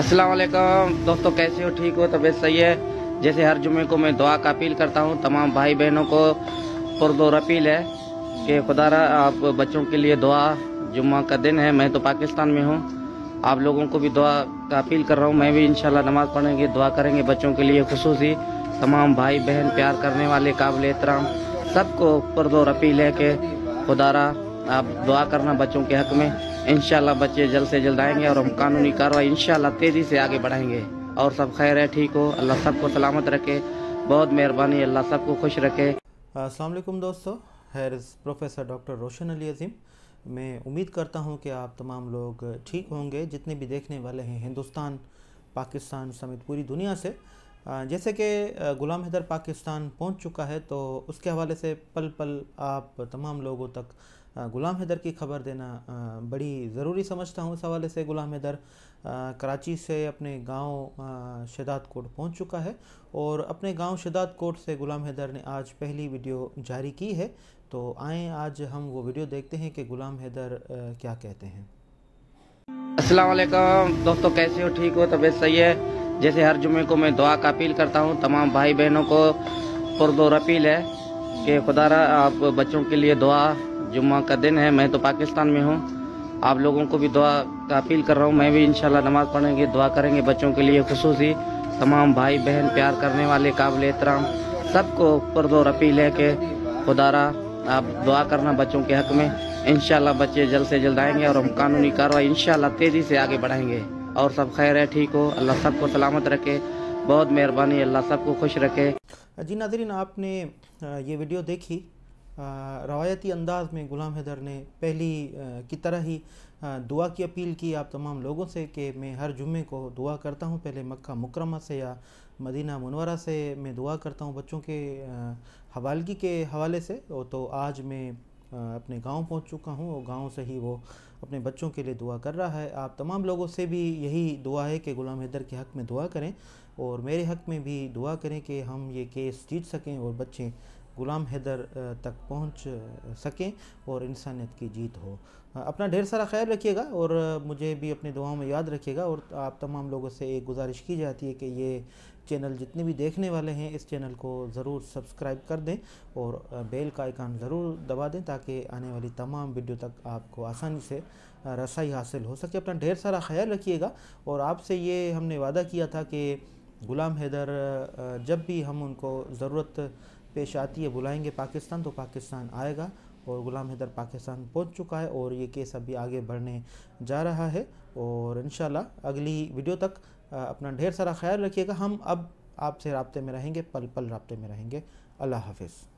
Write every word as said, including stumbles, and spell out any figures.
अस्सलाम वालेकुम दोस्तों, कैसे हो? ठीक हो? तबीयत सही है? जैसे हर जुमे को मैं दुआ का अपील करता हूँ, तमाम भाई बहनों को पुरज़ोर अपील है कि खुदारा आप बच्चों के लिए दुआ। जुम्मा का दिन है, मैं तो पाकिस्तान में हूँ, आप लोगों को भी दुआ का अपील कर रहा हूँ। मैं भी इंशाल्लाह नमाज़ पढ़ेंगे, दुआ करेंगे बच्चों के लिए। खुसूसी तमाम भाई बहन, प्यार करने वाले, काबिल एहतराम सबको पुरज़ोर अपील है कि खुदारा आप दुआ करना बच्चों के हक़ में। इंशाल्लाह बच्चे जल्द से जल्द आएंगे और हम कानूनी कार्रवाई इंशाल्लाह तेज़ी से आगे बढ़ाएंगे। और सब खैर है, ठीक हो? अल्लाह सबको सलामत रखे, बहुत मेहरबानी, अल्लाह सबको खुश रखे। अस्सलाम वालेकुम दोस्तों, हैर प्रोफेसर डॉक्टर रोशन अली अज़ीम। मैं उम्मीद करता हूं कि आप तमाम लोग ठीक होंगे, जितने भी देखने वाले हैं हिंदुस्तान, पाकिस्तान समेत पूरी दुनिया से। जैसे कि गुलाम हैदर पाकिस्तान पहुंच चुका है, तो उसके हवाले से पल पल आप तमाम लोगों तक गुलाम हैदर की खबर देना बड़ी ज़रूरी समझता हूं। इस हवाले से गुलाम हैदर कराची से अपने गांव शहदाद कोट पहुंच चुका है और अपने गांव शहदाद कोट से गुलाम हैदर ने आज पहली वीडियो जारी की है। तो आएँ आज हम वो वीडियो देखते हैं कि गुलाम हैदर क्या कहते हैं। अस्सलाम वालेकुम दोस्तों, कैसे हो? ठीक हो? तबीयत सही है? जैसे हर जुमे को मैं दुआ का अपील करता हूँ, तमाम भाई बहनों को पुरज़ोर अपील है कि खुदारा आप बच्चों के लिए दुआ। जुम्मा का दिन है, मैं तो पाकिस्तान में हूँ, आप लोगों को भी दुआ का अपील कर रहा हूँ। मैं भी इंशाल्लाह नमाज़ पढ़ेंगे, दुआ करेंगे बच्चों के लिए। खुसूसी तमाम भाई बहन, प्यार करने वाले, काबिल एहतराम सबको पुरज़ोर अपील है कि खुदारा आप दुआ करना बच्चों के हक़ में। इंशाल्लाह बच्चे जल्द से जल्द आएंगे और हम कानूनी कार्रवाई इंशाल्लाह तेज़ी से आगे बढ़ाएंगे। और सब खैर है, ठीक हो? अल्लाह सबको सलामत रखे, बहुत मेहरबानी, अल्लाह सबको खुश रखे। जी नाज़रीन, आपने ये वीडियो देखी। रवायती अंदाज में गुलाम हैदर ने पहली की तरह ही दुआ की अपील की आप तमाम लोगों से कि मैं हर जुम्मे को दुआ करता हूँ। पहले मक्का मुकर्रमा से या मदीना मुनव्वरा से मैं दुआ करता हूँ बच्चों के हवालगी के हवाले से। तो आज मैं अपने गांव पहुंच चुका हूं और गांव से ही वो अपने बच्चों के लिए दुआ कर रहा है। आप तमाम लोगों से भी यही दुआ है कि गुलाम हैदर के हक़ में दुआ करें और मेरे हक़ में भी दुआ करें कि हम ये केस जीत सकें और बच्चे गुलाम हैदर तक पहुंच सकें और इंसानियत की जीत हो। अपना ढेर सारा ख्याल रखिएगा और मुझे भी अपनी दुआओं में याद रखिएगा। और आप तमाम लोगों से एक गुजारिश की जाती है कि ये चैनल जितने भी देखने वाले हैं इस चैनल को ज़रूर सब्सक्राइब कर दें और बेल का आइकन ज़रूर दबा दें ताकि आने वाली तमाम वीडियो तक आपको आसानी से रसाई हासिल हो सके। अपना ढेर सारा ख्याल रखिएगा और आपसे ये हमने वादा किया था कि गुलाम हैदर जब भी हम उनको ज़रूरत पेश आती है बुलाएंगे पाकिस्तान, तो पाकिस्तान आएगा। और गुलाम हैदर पाकिस्तान पहुंच चुका है और ये केस अभी आगे बढ़ने जा रहा है। और इंशाल्लाह अगली वीडियो तक अपना ढेर सारा ख्याल रखिएगा। हम अब आपसे राब्ते में रहेंगे, पल पल राब्ते में रहेंगे। अल्लाह हाफिज़।